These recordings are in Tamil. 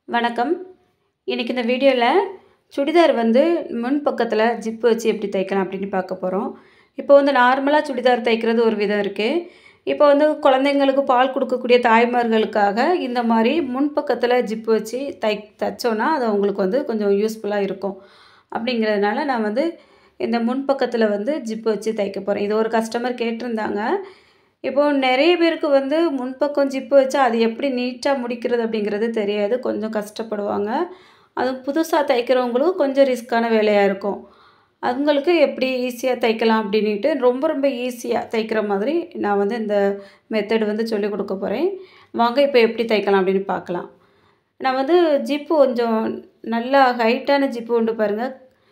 வணக்கம். இன்னைக்கு இந்த வீடியோவில் சுடிதார் வந்து முன் பக்கத்தில் ஜிப்பு வச்சு எப்படி தைக்கலாம் அப்படின்னு பார்க்க போகிறோம். இப்போ வந்து நார்மலாக சுடிதார் தைக்கிறது ஒரு விதம் இருக்குது. இப்போ வந்து குழந்தைங்களுக்கு பால் கொடுக்கக்கூடிய தாய்மார்களுக்காக இந்த மாதிரி முன்பக்கத்தில் ஜிப்பு வச்சு தைச்சோன்னா அது அவங்களுக்கு வந்து கொஞ்சம் யூஸ்ஃபுல்லாக இருக்கும். அப்படிங்கிறதுனால நான் வந்து இந்த முன்பக்கத்தில் வந்து ஜிப்பு வச்சு தைக்க போகிறேன். இது ஒரு கஸ்டமர் கேட்டிருந்தாங்க. இப்போது நிறைய பேருக்கு வந்து முன்பக்கம் ஜிப்பு வச்சா அது எப்படி நீட்டாக முடிக்கிறது அப்படிங்கிறது தெரியாது. கொஞ்சம் கஷ்டப்படுவாங்க. அதுவும் புதுசாக தைக்கிறவங்களும் கொஞ்சம் ரிஸ்க்கான வேலையாக இருக்கும். அவங்களுக்கு எப்படி ஈஸியாக தைக்கலாம் அப்படின்ட்டு ரொம்ப ரொம்ப ஈஸியாக தைக்கிற மாதிரி நான் வந்து இந்த மெத்தட் வந்து சொல்லிக் கொடுக்க போகிறேன். வாங்க இப்போ எப்படி தைக்கலாம் அப்படின்னு பார்க்கலாம். நான் வந்து ஜிப்பு கொஞ்சம் நல்லா ஹைட்டான ஜிப்பு உண்டு பாருங்கள்.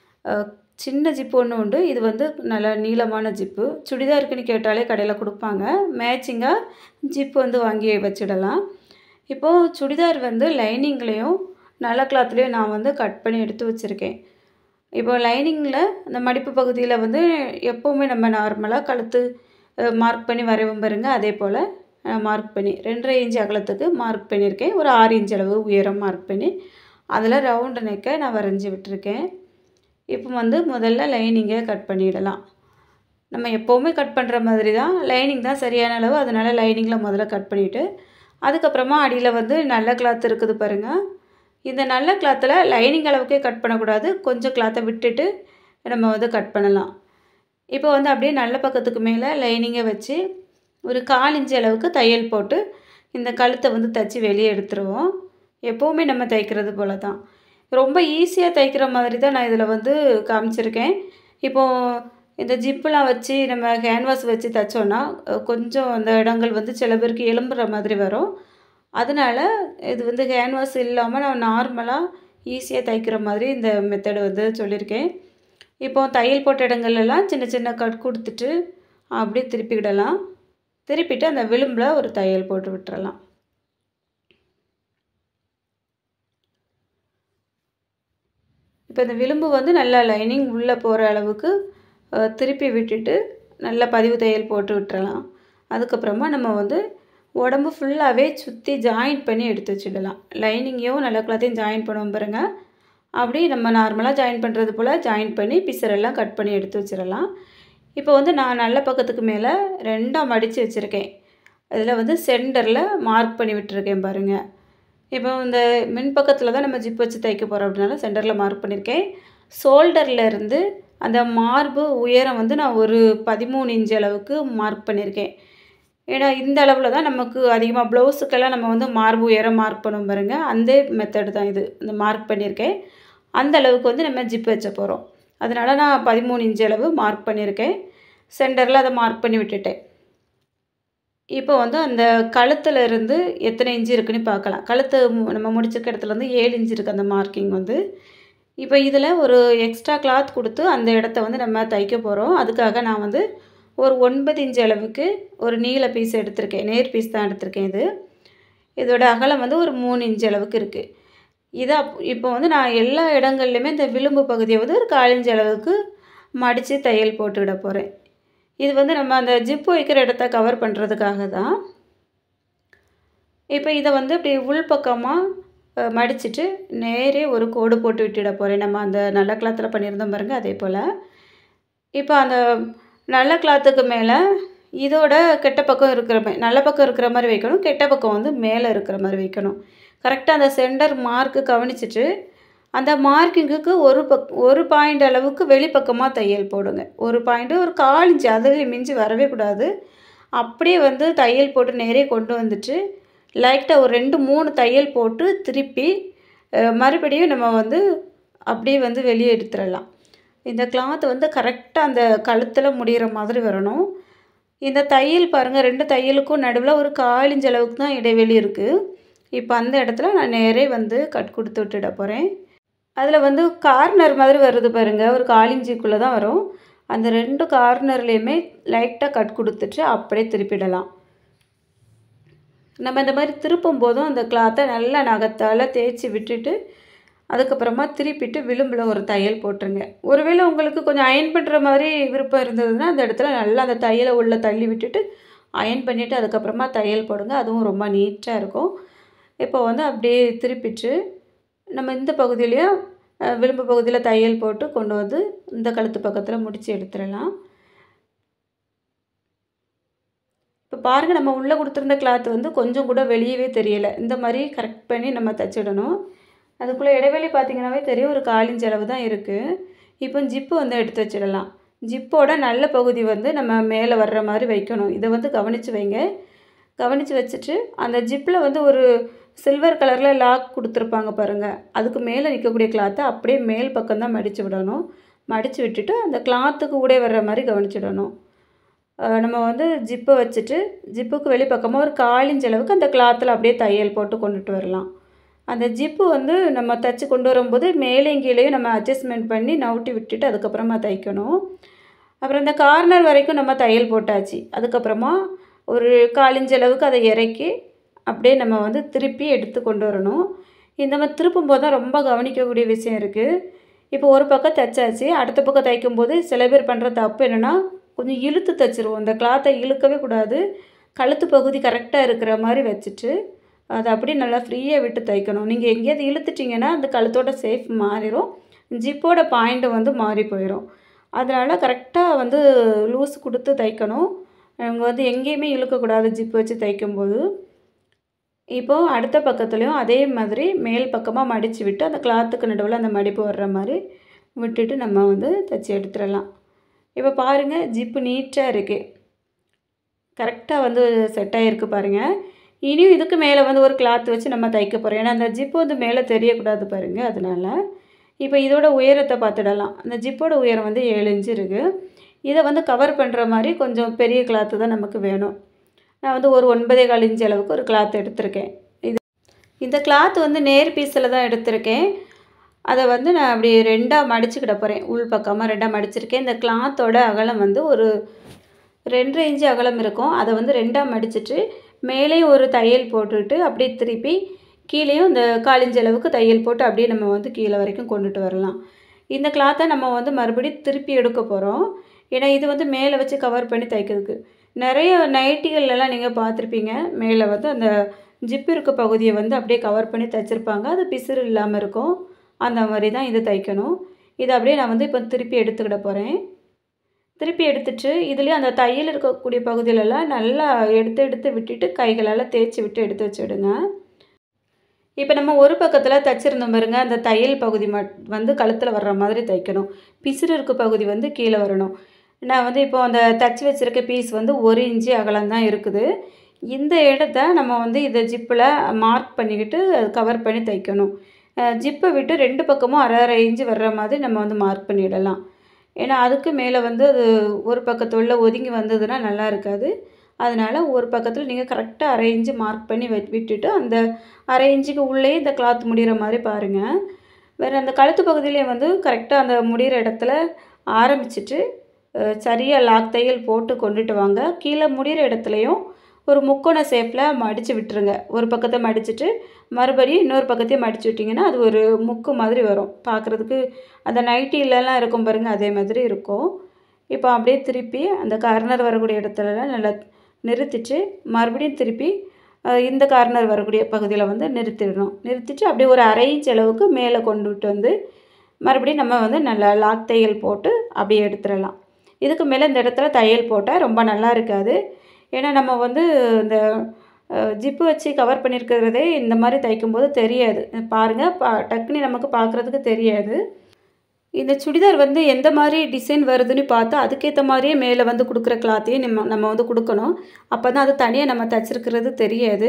சின்ன ஜிப்பு ஒன்று உண்டு. இது வந்து நல்லா நீளமான ஜிப்பு. சுடிதாருக்குன்னு கேட்டாலே கடையில் கொடுப்பாங்க. மேட்சிங்காக ஜிப்பு வந்து வாங்கி வச்சிடலாம். இப்போது சுடிதார் வந்து லைனிங்லேயும் நல்ல கிளாத்லேயும் நான் வந்து கட் பண்ணி எடுத்து வச்சுருக்கேன். இப்போ லைனிங்கில் அந்த மடிப்பு பகுதியில் வந்து எப்போவுமே நம்ம நார்மலாக கழுத்து மார்க் பண்ணி வரைவோம் பாருங்க. அதே போல் மார்க் பண்ணி 2.5 இன்ச் அகலத்துக்கு மார்க் பண்ணியிருக்கேன். ஒரு 6 இன்ச் அளவு உயரம் மார்க் பண்ணி அதில் ரவுண்டு நெக்கை நான் வரைஞ்சி விட்டுருக்கேன். இப்போ வந்து முதல்ல லைனிங்கை கட் பண்ணிடலாம். நம்ம எப்போவுமே கட் பண்ணுற மாதிரி தான். லைனிங் தான் சரியான அளவு. அதனால் லைனிங்கில் முதல்ல கட் பண்ணிவிட்டு அதுக்கப்புறமா அடியில் வந்து நல்ல கிளாத் இருக்குது பாருங்கள். இந்த நல்ல கிளாத்தில் லைனிங் அளவுக்கே கட் பண்ணக்கூடாது. கொஞ்சம் கிளாத்தை விட்டுட்டு நம்ம வந்து கட் பண்ணலாம். இப்போ வந்து அப்படியே நல்ல பக்கத்துக்கு மேலே லைனிங்கை வச்சு ஒரு 1/4 இன்ச் அளவுக்கு தையல் போட்டு இந்த கழுத்தை வந்து தைச்சி வெளியே எடுத்துருவோம். எப்போவுமே நம்ம தைக்கிறது போல தான். ரொம்ப ஈஸியாக தைக்கிற மாதிரி தான் நான் இதில் வந்து காமிச்சிருக்கேன். இப்போது இந்த ஜிப்புலாம் வச்சு நம்ம கேன்வாஸ் வச்சு தைச்சோன்னா கொஞ்சம் அந்த இடங்கள் வந்து சில பேருக்கு எலும்புற மாதிரி வரும். அதனால் இது வந்து கேன்வாஸ் இல்லாமல் நான் நார்மலாக ஈஸியாக தைக்கிற மாதிரி இந்த மெத்தடு வந்து சொல்லியிருக்கேன். இப்போது தையல் போட்ட இடங்கள்லாம் சின்ன சின்ன கட் கொடுத்துட்டு அப்படியே திருப்பிக்கிடலாம். திருப்பிட்டு அந்த விளிம்பில் ஒரு தையல் போட்டு விட்டுறலாம். இப்போ இந்த விளிம்பு வந்து நல்லா லைனிங் உள்ளே போகிற அளவுக்கு திருப்பி விட்டுட்டு நல்லா பதிவு தையல் போட்டு விட்டுறலாம். அதுக்கப்புறமா நம்ம வந்து உடம்பு ஃபுல்லாகவே சுற்றி ஜாயிண்ட் பண்ணி எடுத்து வச்சிடலாம். லைனிங்கையும் நல்ல கிளாத்தையும் ஜாயின் பண்ணுவோம் பாருங்க. அப்படி நம்ம நார்மலாக ஜாயின் பண்ணுறது போல் ஜாயின் பண்ணி பிசரெல்லாம் கட் பண்ணி எடுத்து வச்சிடலாம். இப்போ வந்து நான் நல்ல பக்கத்துக்கு மேலே 2ஆக மடித்து வச்சுருக்கேன். இதில் வந்து சென்டரில் மார்க் பண்ணி விட்டுருக்கேன் பாருங்கள். இப்போ இந்த மின்பக்கத்தில் தான் நம்ம ஜிப் வச்சு தைக்க போகிறோம் அப்படினால சென்டரில் மார்க் பண்ணியிருக்கேன். ஷோல்டரில் இருந்து அந்த மார்பு உயரம் வந்து நான் ஒரு 13 இன்ச் அளவுக்கு மார்க் பண்ணியிருக்கேன். ஏன்னா இந்த அளவில் தான் நமக்கு அதிகமாக ப்ளவுஸுக்கெல்லாம் நம்ம வந்து மார்பு உயரம் மார்க் பண்ணுவோம் பாருங்க. அந்த மெத்தடு தான் இது. இந்த மார்க் பண்ணியிருக்கேன். அந்த அளவுக்கு வந்து நம்ம ஜிப் வச்ச போகிறோம். அதனால் நான் 13 இன்ச் அளவு மார்க் பண்ணியிருக்கேன். சென்டரில் அதை மார்க் பண்ணி விட்டுட்டேன். இப்போ வந்து அந்த கழுத்தில் இருந்து எத்தனை இன்ச்சு இருக்குன்னு பார்க்கலாம். கழுத்து நம்ம முடிச்சிருக்க இடத்துல வந்து 7 இன்ச் இருக்குது அந்த மார்க்கிங் வந்து. இப்போ இதில் ஒரு எக்ஸ்ட்ரா கிளாத் கொடுத்து அந்த இடத்த வந்து நம்ம தைக்க போகிறோம். அதுக்காக நான் வந்து ஒரு 9 இன்ச் அளவுக்கு ஒரு நீல பீஸ் எடுத்திருக்கேன். நேர் பீஸ் தான் எடுத்திருக்கேன் இது. இதோட அகலம் வந்து ஒரு 3 இன்ச் அளவுக்கு இருக்குது. இதை இப்போ வந்து நான் எல்லா இடங்கள்லையுமே இந்த விளிம்பு பகுதியை வந்து ஒரு 1/4 இன்ச் அளவுக்கு மடித்து தையல் போட்டுவிட போகிறேன். இது வந்து நம்ம அந்த ஜிப்பு வைக்கிற இடத்த கவர் பண்ணுறதுக்காக தான். இப்போ இதை வந்து இப்படி உள்பக்கமாக மடிச்சுட்டு நேரே ஒரு கோடு போட்டு விட்டுட போகிறேன். நம்ம அந்த நல்ல கிளாத்தில் பண்ணியிருந்தோம் பாருங்கள். அதே போல் இப்போ அந்த நல்ல கிளாத்துக்கு மேலே இதோட கெட்ட பக்கம் இருக்கிற மாதிரி நல்ல பக்கம் இருக்கிற மாதிரி வைக்கணும். கெட்ட பக்கம் வந்து மேலே இருக்கிற மாதிரி வைக்கணும். கரெக்டாக அந்த சென்டர் மார்க்கு கவனிச்சிட்டு அந்த மார்க்கிங்குக்கு ஒரு பாயிண்ட் அளவுக்கு வெளிப்பக்கமாக தையல் போடுங்க. ஒரு பாயிண்ட்டு ஒரு 1/4 இன்ச் அதில் மிஞ்சி வரவே கூடாது. அப்படியே வந்து தையல் போட்டு நேரே கொண்டு வந்துட்டு லைட்டாக ஒரு 2-3 தையல் போட்டு திருப்பி மறுபடியும் நம்ம வந்து அப்படியே வந்து வெளியே எடுத்துடலாம். இந்த கிளாத் வந்து கரெக்டாக அந்த கழுத்தில் முடிகிற மாதிரி வரணும். இந்த தையல் பாருங்கள், 2 தையலுக்கும் நடுவில் ஒரு 1/4 இன்ச் அளவுக்கு தான் இடைவெளி இருக்குது. இப்போ அந்த இடத்துல நான் நேரே வந்து கட் கொடுத்து விட்டுட போகிறேன். அதில் வந்து கார்னர் மாதிரி வருது பாருங்கள். ஒரு 1/4 இன்ச்சுக்குள்ளே தான் வரும். அந்த 2 கார்னர்லேயுமே லைட்டாக கட் கொடுத்துட்டு அப்படியே திருப்பிடலாம். நம்ம இந்த மாதிரி திருப்பும் போதும் அந்த கிளாத்தை நல்லா நகத்தால் தேய்ச்சி விட்டுட்டு அதுக்கப்புறமா திருப்பிட்டு விளிம்பில் ஒரு தையல் போட்டுருங்க. ஒருவேளை உங்களுக்கு கொஞ்சம் அயன் பண்ணுற மாதிரி விருப்பம் இருந்ததுன்னா அந்த இடத்துல நல்லா அந்த தையலை உள்ளே தள்ளி விட்டுட்டு அயன் பண்ணிவிட்டு அதுக்கப்புறமா தையல் போடுங்க. அதுவும் ரொம்ப நீட்டாக இருக்கும். இப்போ வந்து அப்படியே திருப்பிட்டு நம்ம இந்த பகுதியிலையும் விளிம்பு பகுதியில் தையல் போட்டு கொண்டு வந்து இந்த கழுத்து பக்கத்தில் முடித்து எடுத்துடலாம். இப்போ பாருங்கள், நம்ம உள்ளே கொடுத்துருந்த கிளாத் வந்து கொஞ்சம் கூட வெளியவே தெரியலை. இந்த மாதிரி கரெக்ட் பண்ணி நம்ம தைச்சிடணும். அதுக்குள்ளே இடைவெளி பார்த்திங்கனாவே தெரியும், ஒரு 1/4 இன்ச் அளவு தான் இருக்குது. இப்போ ஜிப்பு வந்து எடுத்து வச்சிடலாம். ஜிப்போட நல்ல பகுதி வந்து நம்ம மேலே வர்ற மாதிரி வைக்கணும். இதை வந்து கவனித்து வைங்க. கவனித்து வச்சுட்டு அந்த ஜிப்பில் வந்து ஒரு சில்வர் கலரில் லாக் கொடுத்துருப்பாங்க பாருங்கள், அதுக்கு மேலே நிற்கக்கூடிய கிளாத்தை அப்படியே மேல் பக்கம்தான் மடித்து விடணும். மடித்து விட்டுட்டு அந்த கிளாத்துக்கு கூட வர்ற மாதிரி கவனிச்சிடணும். நம்ம வந்து ஜிப்பை வச்சுட்டு ஜிப்புக்கு வெளிப்பக்கமாக ஒரு 1/4 இன்ச் அளவுக்கு அந்த கிளாத்தில் அப்படியே தையல் போட்டு கொண்டுட்டு வரலாம். அந்த ஜிப்பு வந்து நம்ம தைச்சி கொண்டு வரும்போது மேலேயும் கீழேயும் நம்ம அட்ஜஸ்ட்மெண்ட் பண்ணி நவுட்டி விட்டுட்டு அதுக்கப்புறமா தைக்கணும். அப்புறம் இந்த கார்னர் வரைக்கும் நம்ம தையல் போட்டாச்சு. அதுக்கப்புறமா ஒரு 1/4 இன்ச் அளவுக்கு அதை இறக்கி அப்படியே நம்ம வந்து திருப்பி எடுத்து கொண்டு வரணும். இந்த மாதிரி திருப்பும்போது தான் ரொம்ப கவனிக்கக்கூடிய விஷயம் இருக்குது. இப்போ ஒரு பக்கம் தைச்சாச்சு. அடுத்த பக்கம் தைக்கும்போது சில பேர் பண்ணுற தப்பு என்னென்னா, கொஞ்சம் இழுத்து தைச்சிருவோம். இந்த கிளாத்தை இழுக்கவே கூடாது. கழுத்து பகுதி கரெக்டாக இருக்கிற மாதிரி வச்சுட்டு அதை அப்படியே நல்லா ஃப்ரீயாக விட்டு தைக்கணும். நீங்கள் எங்கேயாவது இழுத்துட்டிங்கன்னா அந்த கழுத்தோட ஷேப் மாறிடும், ஜிப்போட பாயிண்ட்டு வந்து மாறி போயிடும். அதனால் கரெக்டாக வந்து லூஸ் கொடுத்து தைக்கணும். அவங்க வந்து எங்கேயுமே இழுக்கக்கூடாது ஜிப்பு வச்சு தைக்கும்போது. இப்போது அடுத்த பக்கத்துலேயும் அதே மாதிரி மேல் பக்கமாக மடித்து விட்டு அந்த கிளாத்துக்கு நடுவில் அந்த மடிப்பு வர்ற மாதிரி விட்டுட்டு நம்ம வந்து தைச்சி எடுத்துடலாம். இப்போ பாருங்கள், ஜிப்பு நீட்டாக இருக்குது, கரெக்டாக வந்து செட் ஆகிருக்கு பாருங்கள். இனியும் இதுக்கு மேலே வந்து ஒரு கிளாத் வச்சு நம்ம தைக்க போகிறோம். ஏன்னா அந்த ஜிப்பு வந்து மேலே தெரியக்கூடாது பாருங்கள், அதனால். இப்போ இதோட உயரத்தை பார்த்துடலாம். அந்த ஜிப்போட உயரம் வந்து 7 இன்ச்சு இருக்குது. இதை வந்து கவர் பண்ணுற மாதிரி கொஞ்சம் பெரிய கிளாத்து தான் நமக்கு வேணும். நான் வந்து ஒரு 9.25 இன்ச் அளவுக்கு ஒரு கிளாத் எடுத்திருக்கேன். இந்த கிளாத் வந்து நேர் பீஸில் தான் எடுத்திருக்கேன். அதை வந்து நான் அப்படி 2ஆக மடிச்சுக்கிட போகிறேன். உள் பக்கமாக 2ஆக மடிச்சிருக்கேன். இந்த கிளாத்தோட அகலம் வந்து ஒரு 2.5 இன்ச்சு அகலம் இருக்கும். அதை வந்து 2ஆக மடிச்சுட்டு மேலேயும் ஒரு தையல் போட்டுட்டு அப்படியே திருப்பி கீழேயும் இந்த 1/4 இன்ச் அளவுக்கு தையல் போட்டு அப்படியே நம்ம வந்து கீழே வரைக்கும் கொண்டுட்டு வரலாம். இந்த கிளாத்தை நம்ம வந்து மறுபடியும் திருப்பி எடுக்க போகிறோம். ஏன்னா இது வந்து மேலே வச்சு கவர் பண்ணி தைக்கிறதுக்கு. நிறைய நைட்டிகள்லாம் நீங்கள் பார்த்துருப்பீங்க, மேலே வந்து அந்த ஜிப்பு இருக்க பகுதியை வந்து அப்படியே கவர் பண்ணி தைச்சிருப்பாங்க. அது பிசுறு இல்லாமல் இருக்கும். அந்த மாதிரி தான் இது தைக்கணும். இதை அப்படியே நான் வந்து இப்போ திருப்பி எடுத்துக்கிட போகிறேன். திருப்பி எடுத்துட்டு இதுலேயும் அந்த தையல் இருக்கக்கூடிய பகுதியிலலாம் நல்லா எடுத்து விட்டுட்டு கைகளால் தேய்ச்சி விட்டு எடுத்து வச்சுடுங்க. இப்போ நம்ம ஒரு பக்கத்தில் தைச்சிருந்தோம் பாருங்க, அந்த தையல் பகுதி வந்து கழுத்தில் வர்ற மாதிரி தைக்கணும். பிசுறு இருக்க பகுதி வந்து கீழே வரணும். நான் வந்து இப்போ அந்த தைச்சி வச்சுருக்க பீஸ் வந்து 1 இன்ச்சு அகலம் தான் இருக்குது. இந்த இடத்த நம்ம வந்து இதை ஜிப்பில் மார்க் பண்ணிக்கிட்டு கவர் பண்ணி தைக்கணும். ஜிப்பை விட்டு 2 பக்கமும் 1/2 இன்ச்சு வர்ற மாதிரி நம்ம வந்து மார்க் பண்ணிடலாம். ஏன்னா அதுக்கு மேலே வந்து அது ஒரு பக்கத்துள்ள ஒதுங்கி வந்ததுன்னா நல்லா இருக்காது. அதனால் ஒரு பக்கத்தில் நீங்கள் கரெக்டாக 1/2 இன்ச்சு மார்க் பண்ணி விட்டுட்டு அந்த 1/2 இன்ச்சுக்கு உள்ளே இந்த கிளாத் முடிகிற மாதிரி பாருங்கள். வேறு அந்த கழுத்து பகுதியிலே வந்து கரெக்டாக அந்த முடிகிற இடத்துல ஆரம்பிச்சுட்டு சரியாக லாக் தையல் போட்டு கொண்டுட்டு வாங்க. கீழே முடிகிற இடத்துலையும் ஒரு முக்கோண ஷேப்பில் மடித்து விட்டுருங்க. ஒரு பக்கத்தை மடிச்சுட்டு மறுபடியும் இன்னொரு பக்கத்தையும் மடித்து விட்டிங்கன்னா அது ஒரு முக்கு மாதிரி வரும். பார்க்குறதுக்கு அந்த நைட்டிலலாம் இருக்கும் பாருங்கள், அதே மாதிரி இருக்கும். இப்போ அப்படியே திருப்பி அந்த கார்னர் வரக்கூடிய இடத்துலலாம் நல்லா நிறுத்திட்டு மறுபடியும் திருப்பி இந்த கார்னர் வரக்கூடிய பகுதியில் வந்து நிறுத்திடணும். நிறுத்திட்டு அப்படியே ஒரு 1/2 இன்ச் அளவுக்கு மேலே கொண்டுட்டு வந்து மறுபடியும் நம்ம வந்து நல்லா லாக் தையல் போட்டு அப்படியே எடுத்துடலாம். இதுக்கு மேலே இந்த இடத்துல தையல் போட்டால் ரொம்ப நல்லா இருக்காது. ஏன்னா நம்ம வந்து இந்த ஜிப்பு வச்சு கவர் பண்ணியிருக்கிறதே இந்த மாதிரி தைக்கும்போது தெரியாது. பாருங்கள், டக்குன்னு நமக்கு பார்க்குறதுக்கு தெரியாது. இந்த சுடிதார் வந்து எந்த மாதிரி டிசைன் வருதுன்னு பார்த்தா அதுக்கேற்ற மாதிரியே மேலே வந்து கொடுக்குற கிளாத்தையும் நம்ம வந்து கொடுக்கணும். அப்போ தான் அது தனியாக நம்ம தைச்சிருக்கிறது தெரியாது.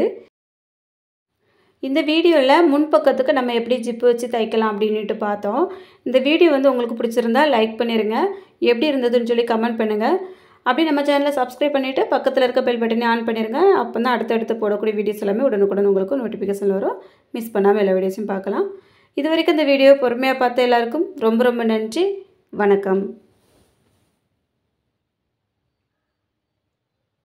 இந்த வீடியோவில் முன்பக்கத்துக்கு நம்ம எப்படி ஜிப்பு வச்சு தைக்கலாம் அப்படின்ட்டு பார்த்தோம். இந்த வீடியோ வந்து உங்களுக்கு பிடிச்சிருந்தா லைக் பண்ணிடுங்க. எப்படி இருந்ததுன்னு சொல்லி கமெண்ட் பண்ணுங்கள். அப்படி நம்ம சேனலை சப்ஸ்கிரைப் பண்ணிவிட்டு பக்கத்தில் இருக்க பெல் பட்டனை ஆன் பண்ணிடுங்க. அப்போ தான் அடுத்தடுத்து போடக்கூடிய வீடியோஸ் எல்லாமே உடனுக்குடன் உங்களுக்கு நோட்டிஃபிகேஷன் வரும். மிஸ் பண்ணாமல் எல்லா வீடியோஸும் பார்க்கலாம். இது வரைக்கும் இந்த வீடியோ பொறுமையாக பார்த்த எல்லாருக்கும் ரொம்ப ரொம்ப நன்றி. வணக்கம்.